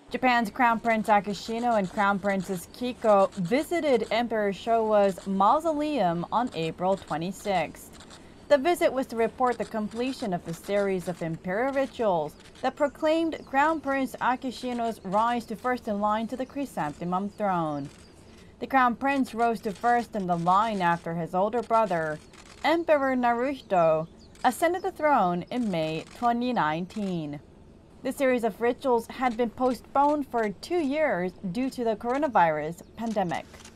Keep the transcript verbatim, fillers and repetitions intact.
Japan's Crown Prince Akishino and Crown Princess Kiko visited Emperor Showa's mausoleum on April twenty-sixth. The visit was to report the completion of the series of imperial rituals that proclaimed Crown Prince Akishino's rise to first in line to the chrysanthemum throne. The Crown Prince rose to first in the line after his older brother, Emperor Naruhito, ascended the throne in May twenty nineteen. The series of rituals had been postponed for two years due to the coronavirus pandemic.